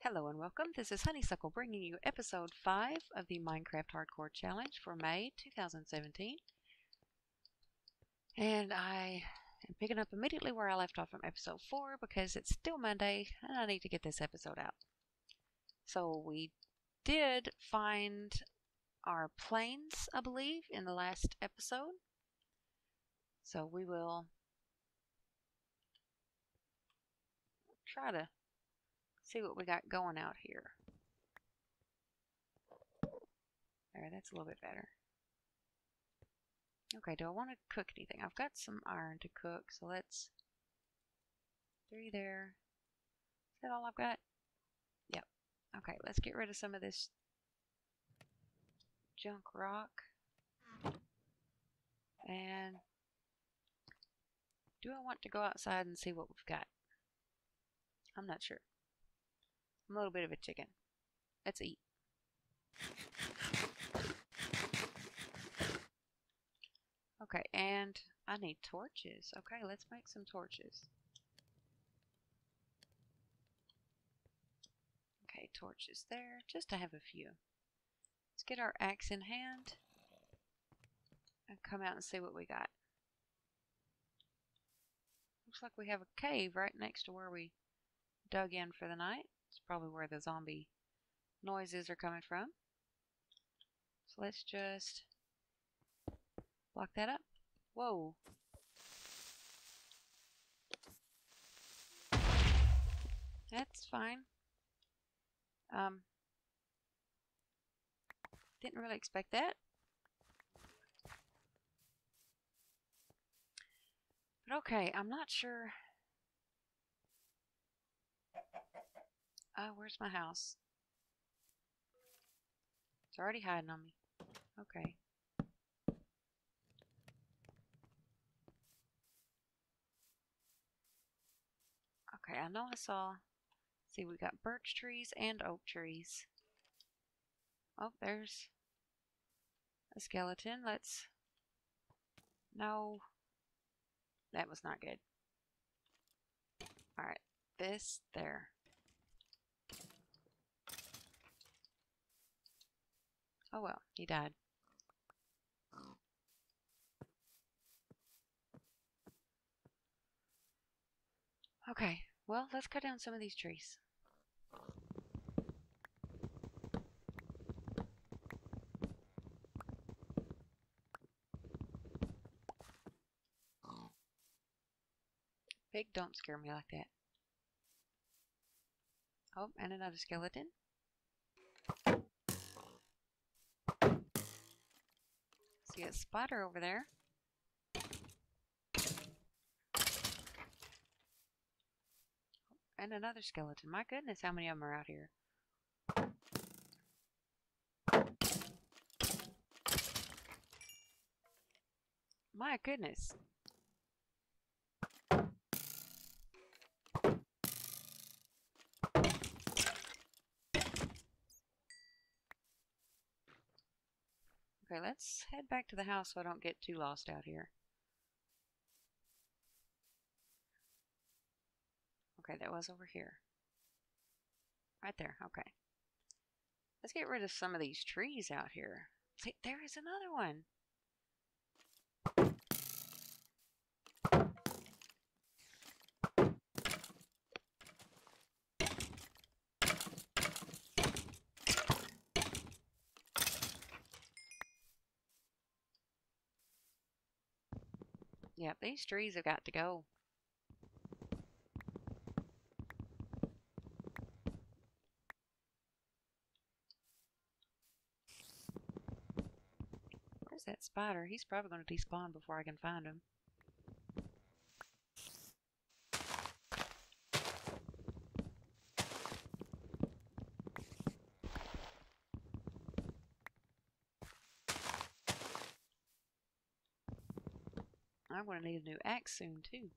Hello and welcome. This is Honeysuckle bringing you episode 5 of the Minecraft Hardcore Challenge for May 2017. And I am picking up immediately where I left off from episode 4 because it's still Monday and I need to get this episode out. So we did find our planes, I believe, in the last episode. So we will try to see what we got going out here. There, that's a little bit better. Okay, do I want to cook anything? I've got some iron to cook, so let's... 3 there. Is that all I've got? Yep. Okay, let's get rid of some of this junk rock. And do I want to go outside and see what we've got? I'm not sure. I'm a little bit of a chicken. Let's eat. Okay, and I need torches. Okay, let's make some torches. Okay, torches there, just to have a few. Let's get our axe in hand and come out and see what we got. Looks like we have a cave right next to where we dug in for the night. It's probably where the zombie noises are coming from. So let's just block that up. Whoa. That's fine. Didn't really expect that. But okay, I'm not sure. Where's my house? It's already hiding on me. Okay. Okay, I know I saw. See, we got birch trees and oak trees. Oh, there's a skeleton. Let's... No. That was not good. Alright, this there. Oh well, he died. Okay, well, let's cut down some of these trees. Pig, don't scare me like that. Oh, and another skeleton. See a spider over there. And another skeleton. My goodness, how many of them are out here? My goodness. Okay, let's head back to the house so I don't get too lost out here. Okay, that was over here. Right there, okay. Let's get rid of some of these trees out here. See, there is another one. Yep, these trees have got to go. Where's that spider? He's probably going to despawn before I can find him. I'm going to need a new axe soon, too.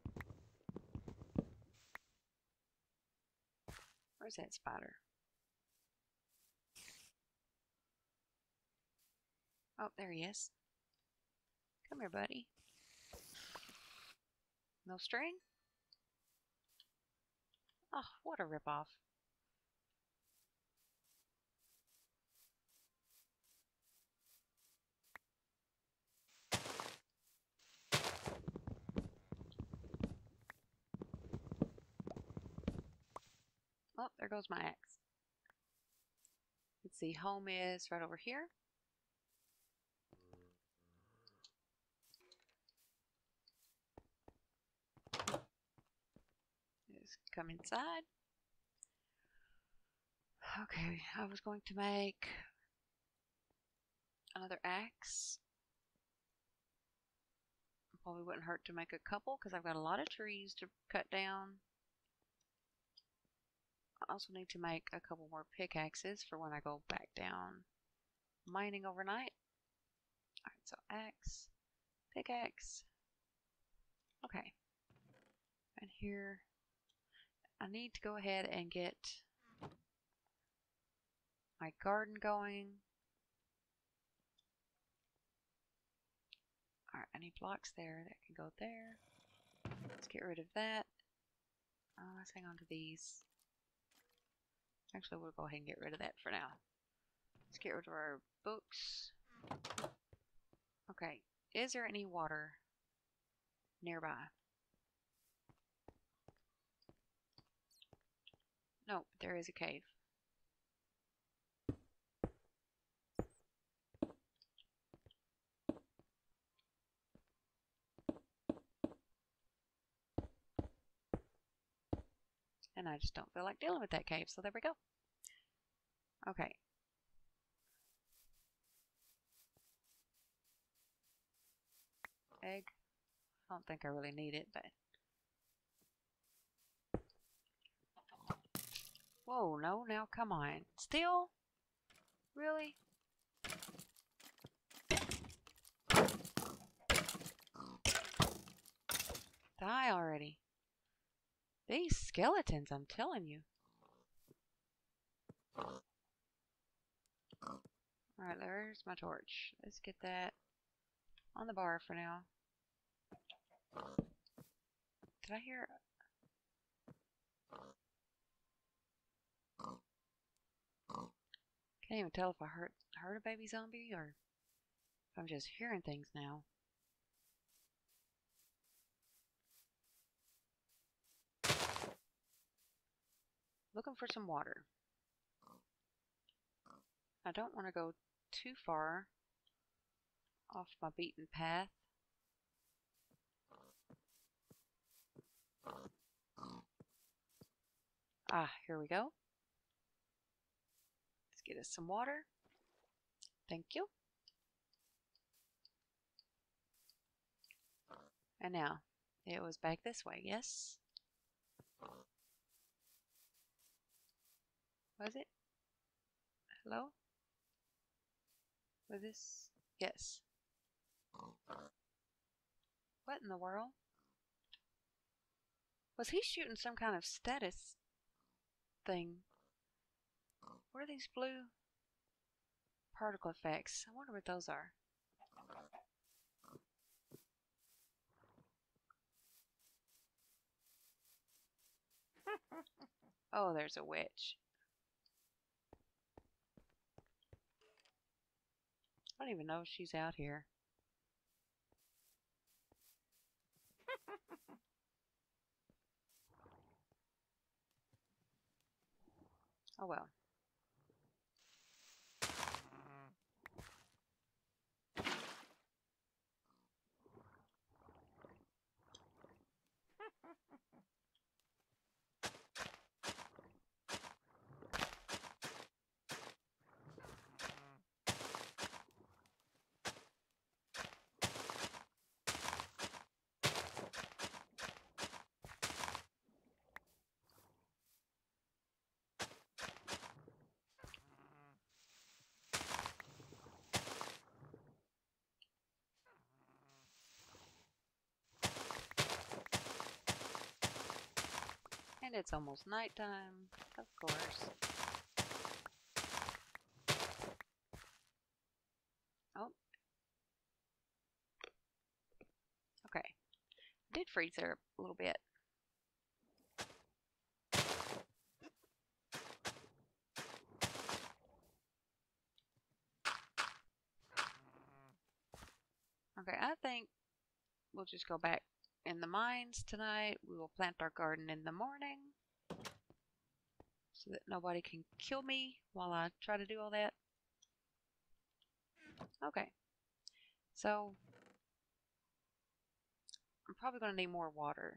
Where's that spider? Oh, there he is. Come here, buddy. No string? Oh, what a ripoff. Oh, there goes my axe. Let's see, home is right over here. Just come inside. Okay, I was going to make another axe. Probably wouldn't hurt to make a couple because I've got a lot of trees to cut down. I also need to make a couple more pickaxes for when I go back down mining overnight. Alright, so axe, pickaxe. Okay. And here, I need to go ahead and get my garden going. Alright, I need blocks there. That can go there. Let's get rid of that. Let's hang on to these. Actually, we'll go ahead and get rid of that for now. Let's get rid of our books. Okay, is there any water nearby? No, there is a cave. And I just don't feel like dealing with that cave, so there we go. Okay. Egg. I don't think I really need it, but... Whoa, no, now come on. Still? Really? Die already. These skeletons, I'm telling you. Alright, there's my torch. Let's get that on the bar for now. Did I hear... Can't even tell if I heard a baby zombie or if I'm just hearing things now. Looking for some water. I don't want to go too far off my beaten path. Ah, here we go. Let's get us some water. Thank you. And now, it was back this way, yes? Was it? Hello? Was this? Yes. What in the world? Was he shooting some kind of status thing? What are these blue particle effects? I wonder what those are. Oh, there's a witch. I don't even know if she's out here. Oh well. And it's almost nighttime, of course. Oh, did freeze there a little bit. Okay, I think we'll just go back in the mines tonight. We will plant our garden in the morning so that nobody can kill me while I try to do all that. Okay, so I'm probably going to need more water.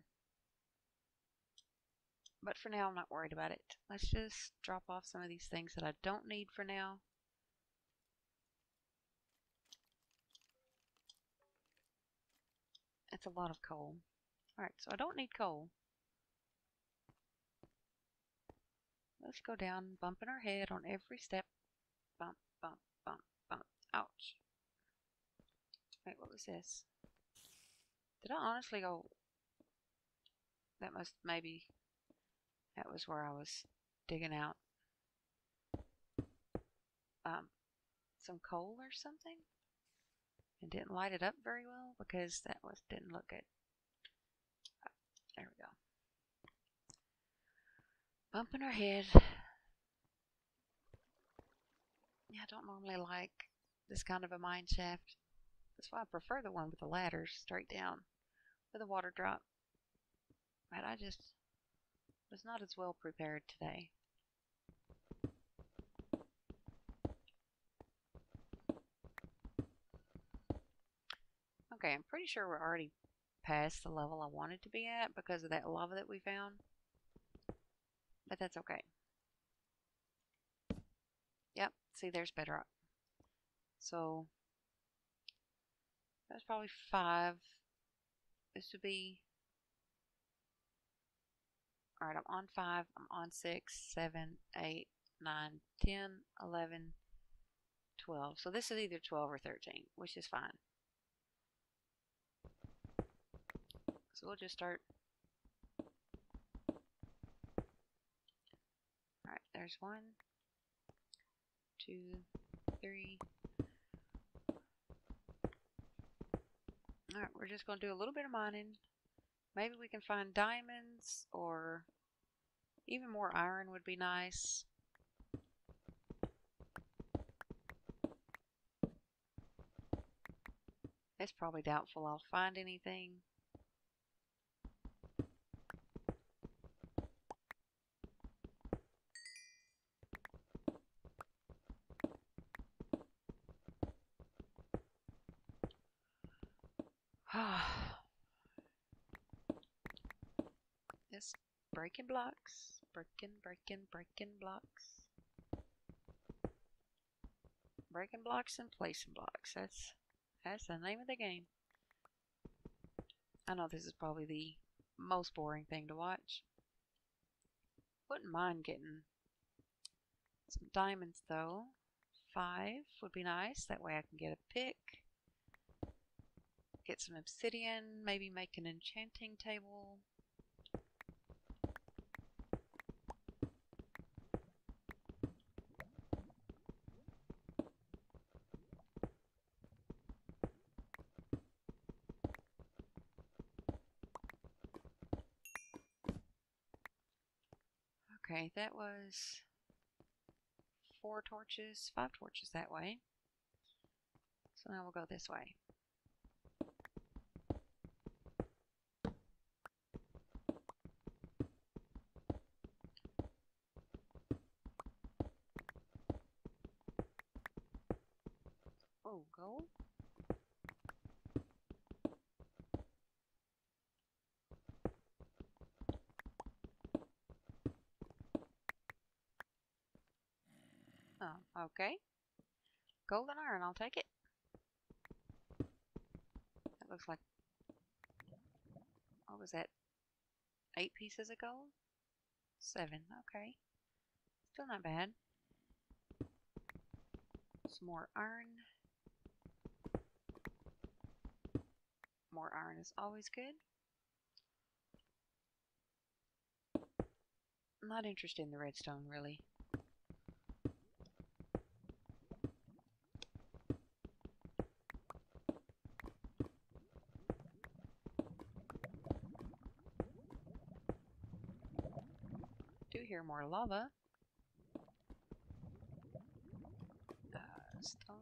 But for now, I'm not worried about it. Let's just drop off some of these things that I don't need for now. It's a lot of coal. Alright, so I don't need coal. Let's go down, bumping our head on every step. Bump, bump, bump, bump. Ouch. Wait, what was this? Did I honestly go... That must maybe... That was where I was digging out some coal or something. And didn't light it up very well because that didn't look good. There we go. Bumping our head. Yeah, I don't normally like this kind of a mine shaft. That's why I prefer the one with the ladders straight down with a water drop. But I just was not as well prepared today. Okay, I'm pretty sure we're already past the level I wanted to be at because of that lava that we found. But that's okay. Yep, see, there's bedrock. So, that's probably 5. This would be... Alright, I'm on 5, I'm on 6, 7, 8, 9, 10, 11, 12. So this is either 12 or 13, which is fine. So we'll just start. Alright, there's 1, 2, 3. Alright, we're just going to do a little bit of mining. Maybe we can find diamonds or even more iron would be nice. It's probably doubtful I'll find anything. This breaking blocks. Breaking blocks. Breaking blocks and placing blocks. That's the name of the game. I know this is probably the most boring thing to watch. Wouldn't mind getting some diamonds though. 5 would be nice. That way I can get a pick. Get some obsidian. Maybe make an enchanting table. Okay, that was 4 torches, 5 torches that way. So now we'll go this way. Oh, gold? Oh, okay. Gold and iron, I'll take it. That looks like, what was that? 8 pieces of gold? 7, okay. Still not bad. Some more iron. More iron is always good. I'm not interested in the redstone, really. Do hear more lava. Stone.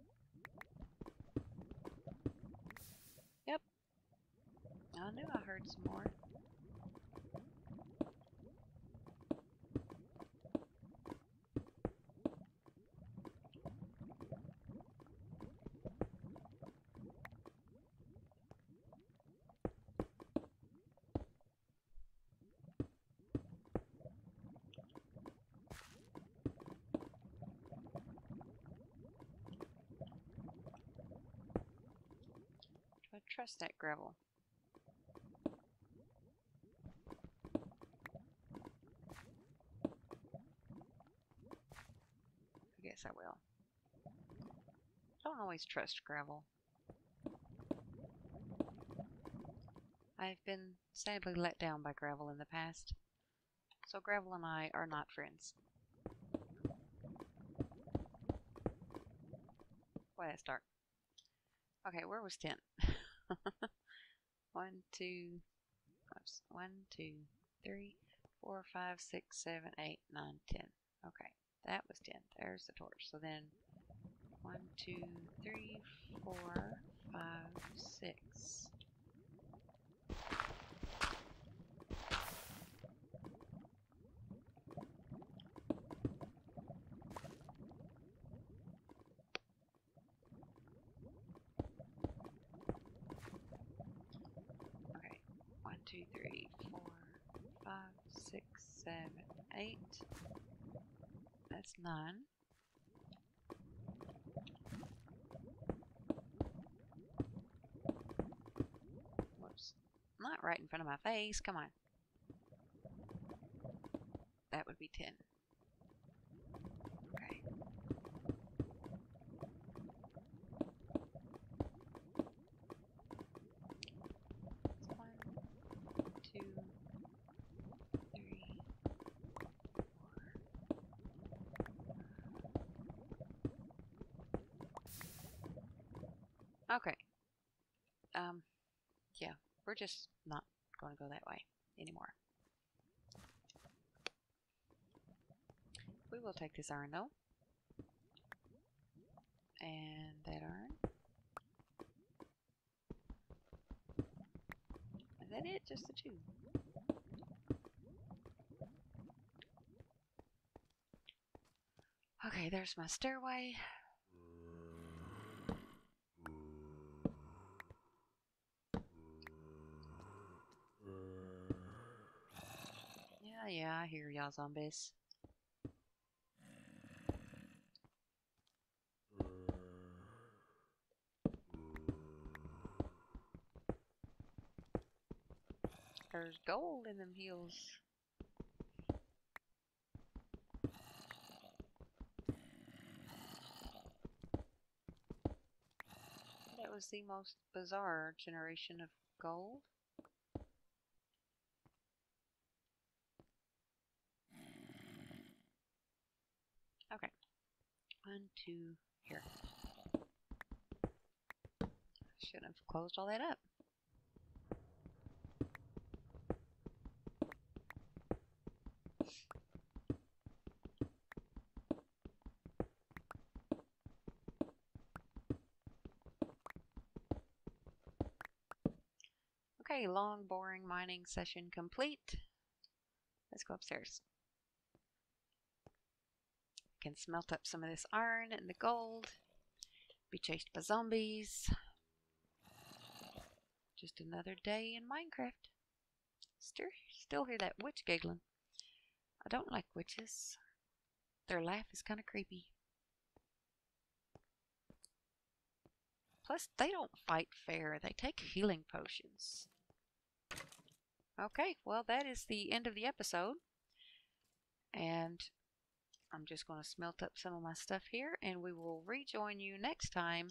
Yep. I knew I heard some more. Do I trust that gravel? I guess I will. Don't always trust gravel. I've been sadly let down by gravel in the past. So gravel and I are not friends. Boy, that's dark. Okay, where was 10? 1, 2, 1, 2, 3, 4, 5, 6, 7, 8, 9, 10. Okay, that was 10. There's the torch. So then 1, 2, 3, 4, 5, 6. Okay, 1, 2, 3, 4, 5, 6, 7, 8. That's 9. Whoops. Not right in front of my face. Come on. That would be 10. Okay. That's 1, 2, 3, 4. Okay. Yeah, we're just not going to go that way anymore. We will take this iron though. And that iron. Is that it? Just the 2? Okay, there's my stairway. Yeah, I hear y'all zombies. There's gold in them hills. That was the most bizarre generation of gold. Okay. 1, 2, here. Shouldn't have closed all that up. Okay, long, boring mining session complete. Let's go upstairs. Can smelt up some of this iron and the gold. Be chased by zombies. Just another day in Minecraft. Still hear that witch giggling. I don't like witches. Their laugh is kind of creepy. Plus, they don't fight fair. They take healing potions. Okay, well, that is the end of the episode. And I'm just going to smelt up some of my stuff here, and we will rejoin you next time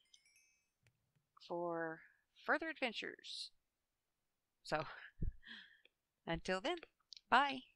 for further adventures. So, until then, bye.